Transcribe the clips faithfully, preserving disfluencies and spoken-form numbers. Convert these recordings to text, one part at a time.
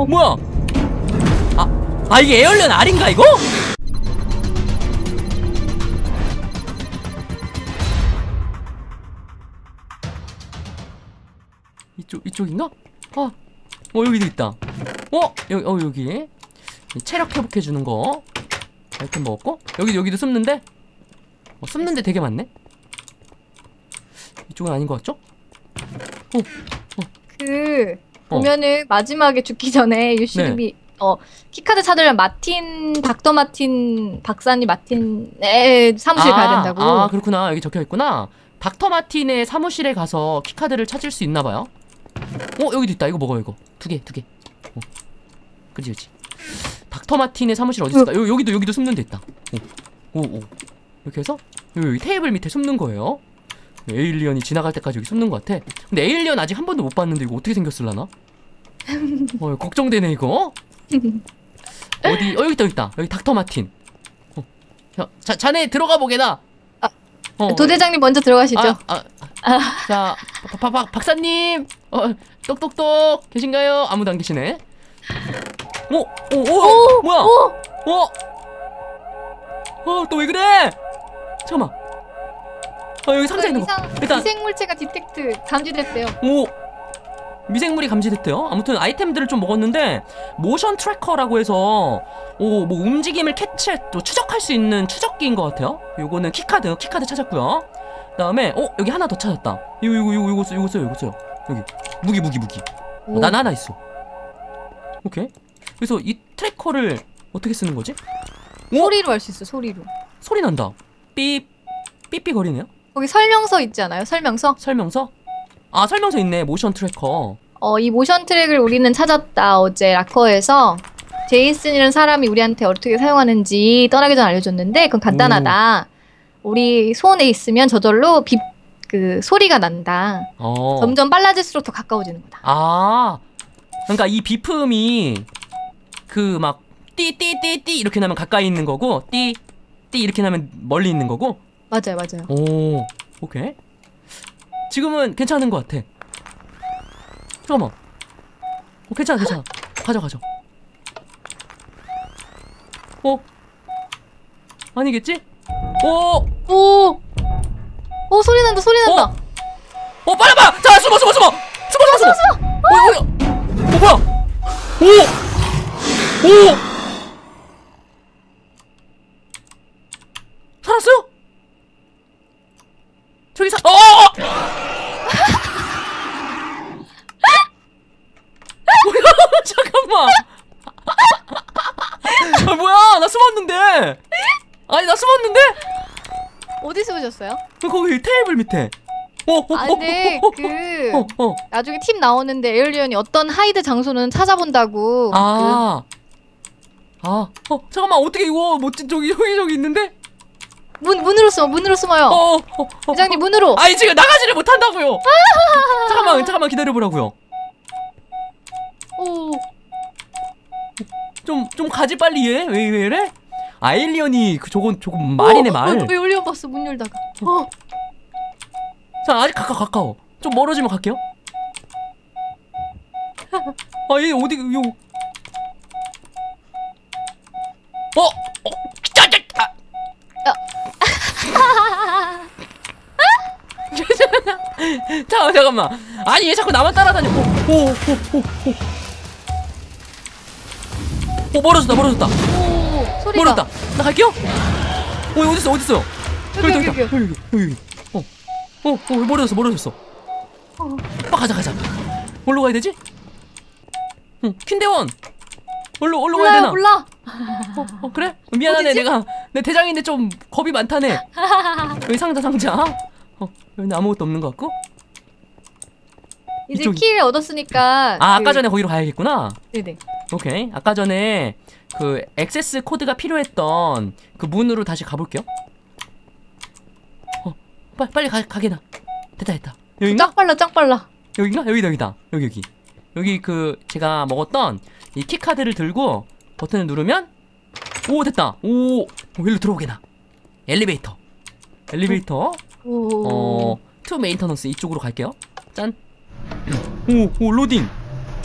어 뭐야? 아, 아 이게 에어리언 알인가 이거? 이쪽 이쪽인가? 아, 어 여기도 있다. 어 여기 어 여기 체력 회복해 주는 거 아이템 먹었고 여기 여기도 숨는데? 어, 숨는데 되게 많네. 이쪽은 아닌 것 같죠? 어, 어. 그 어. 보면은 마지막에 죽기 전에 유시림이 네. 어 키카드 찾으려면 마틴 닥터 마틴 박사님 마틴의 사무실 아, 가야 된다고. 아 그렇구나. 여기 적혀 있구나. 닥터 마틴의 사무실에 가서 키카드를 찾을 수 있나 봐요. 어 여기도 있다. 이거 먹어 이거 두 개 두 개. 어. 그지 그지. 닥터 마틴의 사무실 어디 있을까? 여, 여기도 여기도 숨는 데 있다. 오, 오, 오. 이렇게 해서 여기, 여기 테이블 밑에 숨는 거예요. 에일리언이 지나갈 때까지 여기 숨는 것 같아. 근데 에일리언 아직 한 번도 못 봤는데 이거 어떻게 생겼을라나? 어 걱정되네 이거. 어디? 어 여기 있다 여기 있다. 여기 닥터 마틴. 어. 자, 자 자네 들어가 보게나. 아, 어, 도대장님 먼저 들어가시죠. 아, 아, 아. 자 박, 박, 박, 박사님. 어 똑똑똑 계신가요? 아무도 안 계시네. 오, 오, 오, 오, 뭐야? 오! 어? 어, 또 왜 그래? 잠깐만. 어, 여기 상자 있는 거. 이상, 일단 미생물체가 디텍트 감지됐대요. 오, 미생물이 감지됐대요. 아무튼 아이템들을 좀 먹었는데 모션 트래커라고 해서 오, 뭐 움직임을 캐치, 또 추적할 수 있는 추적기인 것 같아요. 요거는 키카드, 키카드 찾았고요. 그다음에 어, 여기 하나 더 찾았다. 이거 이거 이거 이거 써, 이거 써요, 이거 써요. 여기 무기 무기 무기. 어, 난 하나 있어. 오케이. 그래서 이 트래커를 어떻게 쓰는 거지? 오? 소리로 할 수 있어. 소리로. 소리 난다. 삐 삐삐 거리네요. 거기 설명서 있지 않아요? 설명서? 설명서? 아 설명서 있네. 모션 트래커. 어, 이 모션 트랙을 우리는 찾았다. 어제 라커에서 제이슨이라는 사람이 우리한테 어떻게 사용하는지 떠나기 전에 알려줬는데 그건 간단하다. 오. 우리 손에 있으면 저절로 비, 그 소리가 난다. 어. 점점 빨라질수록 더 가까워지는 거다. 아 그러니까 이 비품이 그 막 띠띠띠띠 이렇게 나면 가까이 있는 거고 띠띠 이렇게 나면 멀리 있는 거고. 맞아요, 맞아요. 오, 오케이. 지금은 괜찮은 것 같아. 잠깐만. 어, 괜찮아, 괜찮아. 가져, 가져. 어? 아니겠지? 오! 오! 오, 소리 난다, 소리 난다. 어, 어 빨리 봐! 자, 숨어, 숨어, 숨어! 숨어, 숨어, 숨어! 어, 어, 어, 뭐야? 오! 오! 살았어요? 저기 사, 어! 뭐야? 잠깐만. 아, 뭐야? 나 숨었는데. 아니, 나 숨었는데? 어디 숨으셨어요? 거기 테이블 밑에. 어, 어, 아, 근데 어, 어, 그 어, 어. 나중에 팀 나오는데 에일리언이 어떤 하이드 장소는 찾아본다고. 아. 아, 어, 잠깐만. 어떻게 이거 멋진 저기 저기 저기 있는데? 그 문, 문으로 숨어, 문으로 숨어요. 어, 어, 어. 대장님, 문으로. 아니, 지금 나가지를 못한다고요. 잠깐만, 잠깐만 기다려보라고요. 오. 좀, 좀 가지 빨리 얘. 왜, 왜 이래? 아일리언이 그 저건 조금 말이네 말. 어, 왜 올려 봤어 문 열다가. 어. 자, 아직 가까 가까워. 좀 멀어지면 갈게요. 아, 얘 어디 요? 어, 어, 짜짜. 아. 잠깐 잠깐만. 아니 얘 자꾸 나만 따라다녀. 오오오오오. 오 멀어졌다 멀어졌다. 오, 소리가. 멀어졌다. 나 갈게요. 어 어디 있어 어디 있어? 여기, 여기 여기, 여기 여기 여기. 어, 어, 어 멀어졌어 멀어졌어. 어. 아 가자 가자. 뭘로 가야 되지? 응 퀸대원. 뭘로 뭘로 가야 되나? 몰라. 어, 어 그래? 미안하네. 어디지? 내가 내 대장인데 좀 겁이 많다네. 여기 상자 상자. 어 여기 아무것도 없는 것 같고. 이제 이쪽이. 키를 얻었으니까. 아 그... 아까 전에 거기로 가야겠구나. 네네. 오케이. 아까 전에 그 액세스 코드가 필요했던 그 문으로 다시 가볼게요. 어 빨리 빨리 가 가게나. 됐다 됐다. 여긴가? 짱 빨라 짱 빨라. 여긴가? 여기다 여기다. 여기 여기. 여기 그 제가 먹었던 이 키카드를 들고 버튼을 누르면 오 됐다. 오, 오 일로 들어오게나. 엘리베이터. 엘리베이터. 오. 어, 투 메인터넌스 이쪽으로 갈게요. 짠. 오, 오 로딩.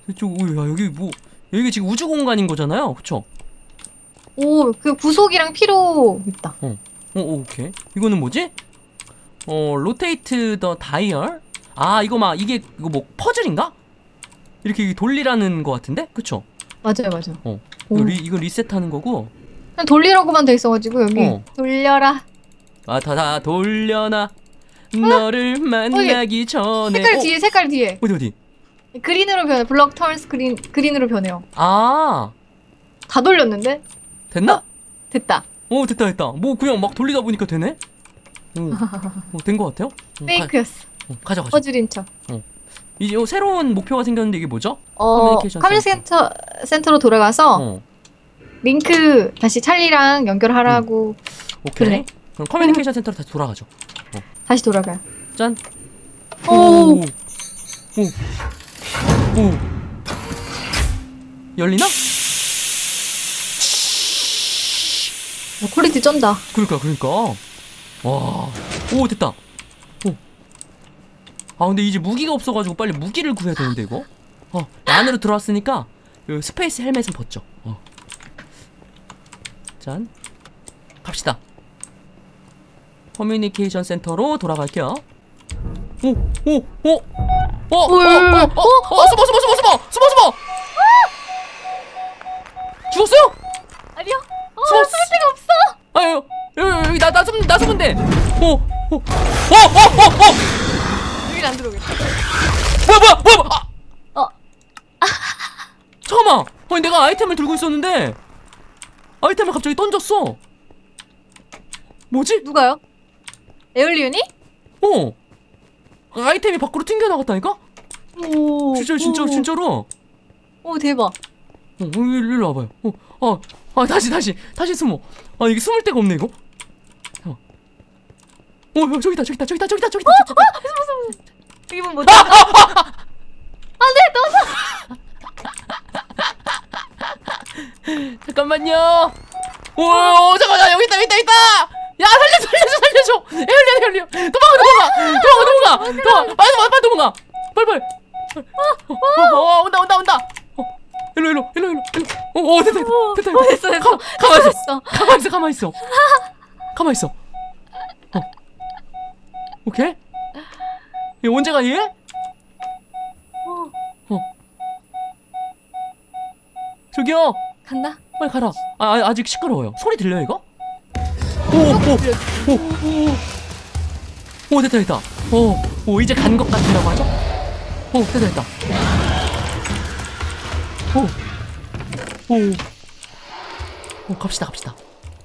이쪽, 오, 야, 여기 뭐, 여기 지금 우주 공간인 거잖아요, 그쵸? 오, 그 부속이랑 필요 있다. 어, 어, 오케이. 이거는 뭐지? 어, 로테이트 더 다이얼? 아, 이거 막, 이게, 이거 뭐, 퍼즐인가? 이렇게 돌리라는 거 같은데? 그쵸? 맞아요, 맞아요. 어, 오. 이거, 리, 이거 리셋하는 거고. 그냥 돌리라고만 돼 있어가지고 여기 어. 돌려라. 아, 다, 다 돌려놔. 너를 만나기 전에. 색깔 어, 뒤에, 색깔 뒤에. 어디, 어디? 그린으로 변해. 블럭 턴스 그린 그린으로 변해요. 아, 다 돌렸는데? 됐나? 됐다. 어, 됐다, 됐다. 뭐, 그냥 막 돌리다 보니까 되네? 어, 어, 된 거 같아요? 어, 페이크였어. 가, 어, 가자, 가자. 퍼즐인 척. 이제 요 새로운 목표가 생겼는데 이게 뭐죠? 어, 커뮤니케이션 커뮤니케이션 센터 센터로 돌아가서 어, 링크 다시 찰리랑 연결하라고. 오케이. 그래. 그럼 커뮤니케이션 센터로 다시 돌아가죠. 다시 돌아가요. 짠. 오. 오. 오. 오. 열리나? 어, 퀄리티 쩐다. 그러니까, 그러니까. 와. 오, 됐다. 오. 아, 근데 이제 무기가 없어가지고 빨리 무기를 구해야 되는데, 이거? 어, 안으로 들어왔으니까, 요 스페이스 헬멧은 벗죠. 어. 짠. 갑시다. 커뮤니케이션 센터로 돌아갈게요. 오, 오, 오. 어, 어, 어, 어, 어, 어, 숨어, 숨어, 숨어, 숨어, 숨어, 숨어. 죽었어요? 아니요. 어, 숨었어. 쓸 데가 없어. 아유, 여기, 여기, 나, 나 숨, 나 숨은 데. 어, 어, 어, 어, 어, 어. 여긴 안 들어오겠다. 뭐야, 뭐야, 뭐야, 뭐야. 아. 어. 잠깐만. 아니, 내가 아이템을 들고 있었는데 아이템을 갑자기 던졌어. 뭐지? 누가요? 에올리온이? 어. 아이템이 밖으로 튕겨나갔다니까? 오. 진짜, 진짜, 오. 진짜로. 오, 대박. 어, 일로, 일로 와봐요. 어, 어, 아, 다시, 다시, 다시 숨어. 아, 이게 숨을 데가 없네, 이거. 어, 어, 어, 저기다, 저기다, 저기다, 저기다, 저기다, 저기다. 여기 보면 뭐지? 안돼, 너무. 잠깐만요. 오, 오, 잠깐, 야, 여기 있다, 여기 있다, 여기 있다. 야, 살려줘, 살려줘, 살려줘. 에얼리언, 에얼리언. 도망가, 도망가, 도망가, 도망가, 도망가. 빨리, 빨리, 빨리 도망가. 빨리, 빨리. 어, 어, 어, 온다, 온다, 온다. 어, 일로, 일로, 일로, 일로, 일로. 어, 어, 됐다, 됐다, 됐다. 어, 됐어, 됐어. 가, 가만 있어, 됐어. 가만 있어, 가만 있어. 가만 있어. 어, 오케이. 얘 언제 가, 얘? 어, 어. 저기요. 간다. 빨리 가라. 아, 아, 아직 시끄러워요. 소리 들려요, 이거? 오, 오, 오, 오. 오, 됐다, 됐다. 오, 오, 이제 간 것 같으라고 하죠? 오, 됐다, 됐다. 오, 오. 오, 갑시다, 갑시다.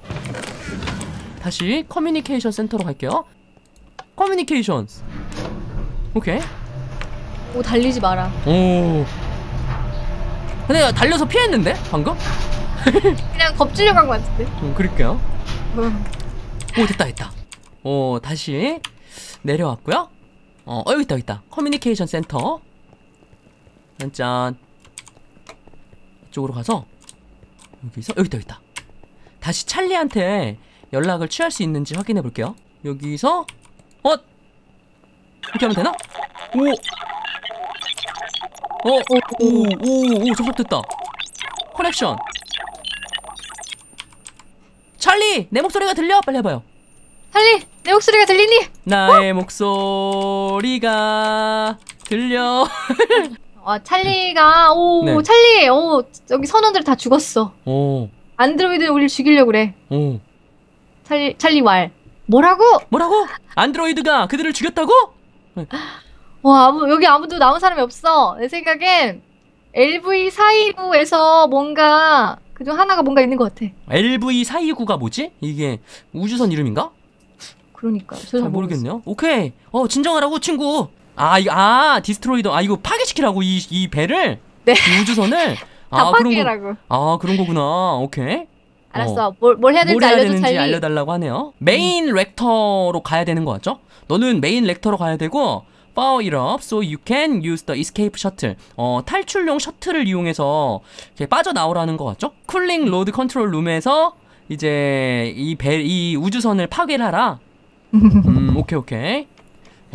다시 커뮤니케이션 센터로 갈게요. 커뮤니케이션. 오케이. 오, 달리지 마라. 오. 근데 달려서 피했는데, 방금? 그냥 겁주려고 한 것 같은데. 음, 그럴게요. 어. 오, 됐다, 됐다. 오, 다시 내려왔고요. 어, 어, 여기 있다, 여기 있다. 커뮤니케이션 센터. 짠짠. 이쪽으로 가서 여기서 여기 있다, 여기 있다. 다시 찰리한테 연락을 취할 수 있는지 확인해 볼게요. 여기서 어? 이렇게 하면 되나? 오. 어, 오, 오, 오, 접속됐다. 커넥션. 찰리, 내 목소리가 들려? 빨리 해봐요. 찰리, 내 목소리가 들리니? 나의 목소리가 들려. 아, 찰리가 오, 네. 찰리, 오, 여기 선원들 다 죽었어. 오, 안드로이드 우리를 죽이려고 그래. 오. 찰리, 찰리 왈. 뭐라고? 뭐라고? 안드로이드가 그들을 죽였다고? 와, 아무, 여기 아무도 나온 사람이 없어. 내 생각엔 엘브이 사이구에서 뭔가 그중 하나가 뭔가 있는 것 같아. 엘브이 사이구가 뭐지? 이게 우주선 이름인가? 그러니까 저 잘 잘 모르겠네요. 오케이. 어, 진정하라고 친구. 아, 이거 아 디스트로이더. 아, 이거 파괴시키라고 이 이 배를. 네. 이 우주선을. 다 아, 그런 거. 파괴라고. 아, 그런 거구나. 오케이. 알았어. 뭘, 뭘 해야 될지 뭘 해야 알려줘, 되는지 찰리. 알려달라고 하네요. 메인 렉터로 가야 되는 거 같죠? 너는 메인 렉터로 가야 되고 power it up so you can use the escape shuttle. 어, 탈출용 셔틀을 이용해서 이렇게 빠져나오라는 거 같죠? 쿨링 로드 컨트롤 룸에서 이제 이 배, 이 우주선을 파괴를 하라. 음, 오케이, 오케이.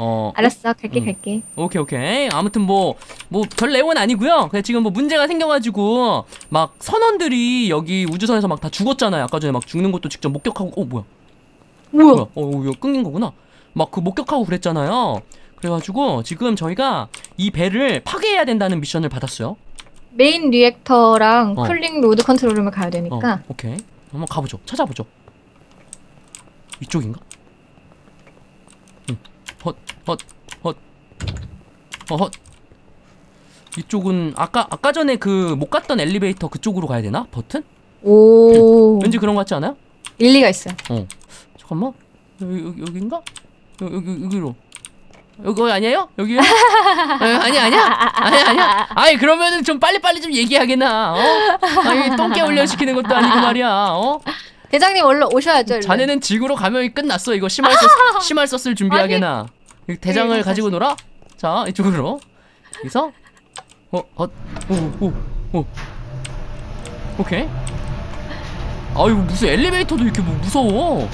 어. 알았어, 갈게, 응. 갈게. 오케이 오케이. 아무튼 뭐 뭐 별 내용은 아니고요. 그냥 지금 뭐 문제가 생겨가지고 막 선원들이 여기 우주선에서 막 다 죽었잖아요. 아까 전에 막 죽는 것도 직접 목격하고. 어 뭐야? 뭐야? 뭐야? 어 이거 끊긴 거구나. 막 그 목격하고 그랬잖아요. 그래가지고 지금 저희가 이 배를 파괴해야 된다는 미션을 받았어요. 메인 리액터랑 어. 쿨링 로드 컨트롤룸을 가야 어, 되니까. 오케이. 한번 가보죠. 찾아보죠. 이쪽인가? 응. 헛, 헛, 헛, 어, 헛. 이쪽은 아까 아까 전에 그 못 갔던 엘리베이터 그쪽으로 가야 되나? 버튼? 오. 왠지 그런 거 같지 않아요? 일리가 있어요. 어. 잠깐만. 여기 여기 여기인가? 여기 여기 여기로. 여기 아니에요? 여기요? 아, 아니야 아니야 아니야 아니야. 아이 그러면은 좀 빨리 빨리 좀 얘기하게나. 어? 아니 똥개 훈련 시키는 것도 아니고 말이야. 어? 대장님 얼른 오셔야죠. 일로. 자네는 지구로 가면 끝났어. 이거 심할 써 심할 썼을 준비하게나. 여기 대장을 네, 가지고 놀아. 자 이쪽으로. 여기서 어어오오오 오케이. 아이고 무슨 엘리베이터도 이렇게 뭐 무서워.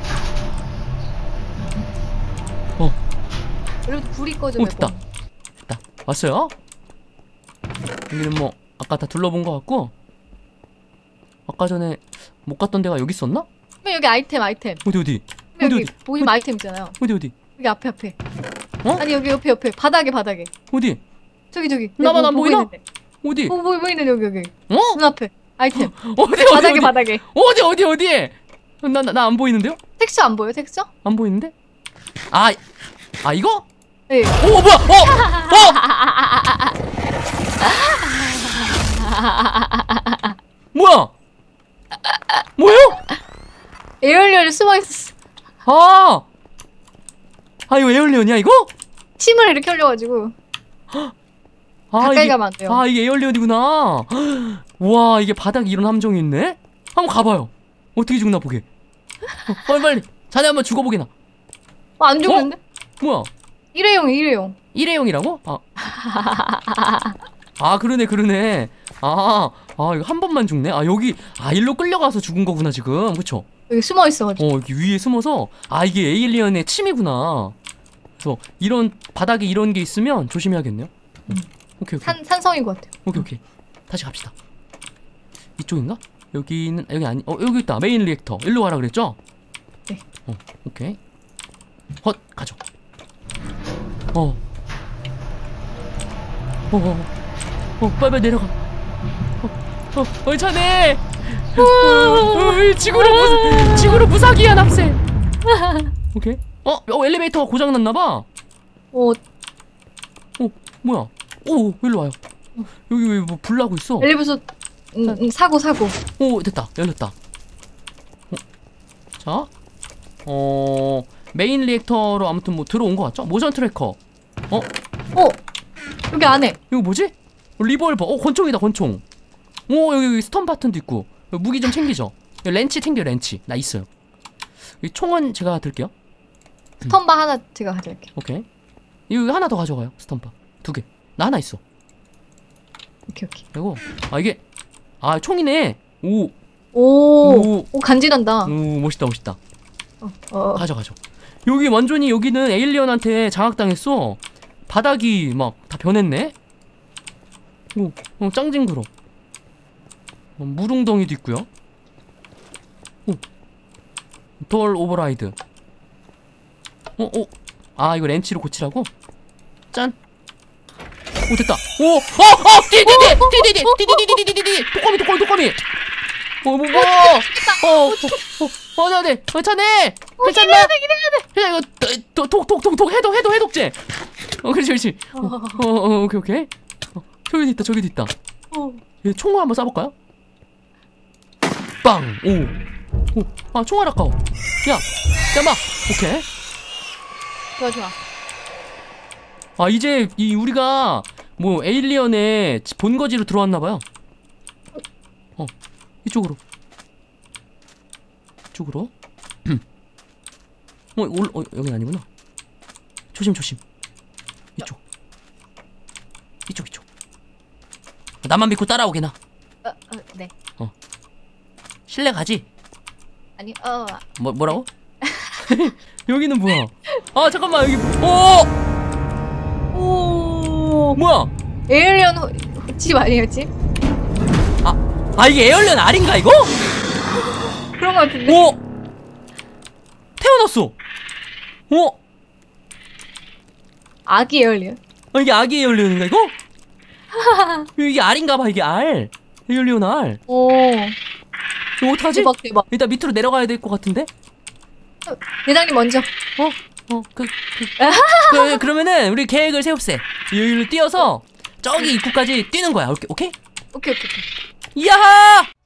어. 여기도 불이 꺼져. 오 몇 됐다 번. 됐다 왔어요. 여기는 뭐 아까 다 둘러본 것 같고 아까 전에 못 갔던 데가 여기 있었나? 그럼 여기 아이템 아이템. 어디 어디 여기 어디 여기 어디 보이면 아이템 있잖아요. 어디 어디 여기 앞에 앞에. 어? 아니 여기 옆에 옆에 바닥에 바닥에. 어디 저기 저기. 나만 여기 안 보고 보이나? 있는데. 어디 보 보- 보이는 여기 여기. 어? 눈 앞에 아이템. 어디 어디 바닥에 어디 바닥에. 어디 어디 어디 나 나 안 보이는데요? 텍스처 안 보여 텍스처? 안 보이는데? 아, 아 이거? 네. 오 뭐야? 어, 어! 뭐야? 뭐요? 에어리얼이 숨어 있었어. 아, 아 이거 에어리언이야 이거? 침을 이렇게 흘려가지고 아 가까이 이게 가면 안 돼요. 아 이게 에어리언이구나. 와 이게 바닥에 이런 함정이 있네? 한번 가봐요. 어떻게 죽나 보게. 어, 빨리 빨리. 자네 한번 죽어보게나. 어, 안 죽는데? 뭐야? 일회용 일회용. 일회용이라고? 아. 아 그러네 그러네. 아, 아 이거 한 번만 죽네. 아 여기 아 일로 끌려가서 죽은 거구나 지금. 그쵸? 여기 숨어 있어가지고. 어 여기 위에 숨어서 아 이게 에일리언의 침이구나. 그래서 이런 바닥에 이런 게 있으면 조심해야겠네요. 음. 오케이 오케이 산 산성인 것 같아요. 오케이 오케이 다시 갑시다. 이쪽인가? 여기는 여기 아니 어 여기 있다. 메인 리액터 일로 가라 그랬죠? 네. 어 오케이 헛 가죠. 어. 어, 어, 어, 빨리 빨리 내려가. 어, 어, 어, 자네. 어, 어, 지구로 무, 지구로 무사기야 납세. 오케이. 어, 어, 엘리베이터가 고장 났나봐. 어 어, 뭐야? 오, 일로 와요. 여기 왜 뭐 불 나고 있어? 엘리베이터 음, 음, 사고 사고. 오, 됐다. 열렸다. 어, 자, 어, 메인 리액터로 아무튼 뭐 들어온 것 같죠? 모션 트래커. 어, 어 여기 안에. 이거 뭐지? 어, 리볼버. 어 권총이다 권총. 오 여기, 여기 스턴 바튼도 있고. 여기 무기 좀 챙기죠. 여기 렌치 챙겨 렌치. 나 있어요. 이 총은 제가 들게요. 스턴바 하나 제가 가져갈게요. 오케이. 이거 하나 더 가져가요. 스턴바 두 개. 나 하나 있어. 오케이 오케이. 그리고 아 이게 아 총이네. 오. 오, 오. 오 간지난다. 오 멋있다 멋있다. 어, 어. 가져 가져. 여기 완전히 여기는 에일리언한테 장악당했어. 바닥이 막 다 변했네. 오, 어, 짱 징그러. 어, 물웅덩이도 있고요. 오, 돌 오버라이드. 어, 어, 아 이거 렌치로 고치라고? 짠. 오 됐다. 오, 어, 어, 디디디, 디디디, 디디디디디디디, 독거미, 독거미, 독거미. 어, 뭐, 뭐, 어, 어, 어, 어, 네, 네, 괜찮네. 괜찮나? 그냥 이거 독독독독 해독 해독 해독제. 어, 그렇지, 그렇지. 어, 어, 어, 오케이, 오케이. 어, 저기도 있다, 저기도 있다. 어. 얘 총알 한번 쏴볼까요? 빵! 오! 오! 아, 총알 아까워. 야! 야, 막! 오케이. 좋아 좋아. 아, 이제, 이, 우리가, 뭐, 에일리언의 본거지로 들어왔나봐요. 어, 이쪽으로. 이쪽으로. 어, 올, 어, 여긴 아니구나. 조심, 조심. 이쪽. 이쪽, 이쪽. 나만 믿고 따라오게나. 어, 어, 네. 실내 가지? 아니 어 뭐, 뭐라고? 여기는 뭐야? 아 잠깐만 여기 어 오. 뭐야? 에일리언 호- 집 아니에요 집? 아 이게 에어리언 알인가 이거? 그런 거 같은데. 어 태어났어. 어 아기 에일리언. 아, 이게 아기 에어리언인가 이거? 이게 알인가봐 이게 알. 에어리언 알. 오. 이거 어떡하지? 대박 대박. 일단 밑으로 내려가야 될 것 같은데? 대장님 먼저. 어? 어, 그, 그, 그, 그러면은, 우리 계획을 세웁세. 여기로 뛰어서, 저기 입구까지 뛰는 거야. 오케이? 오케이? 오케이 오케이 오케이. 야하!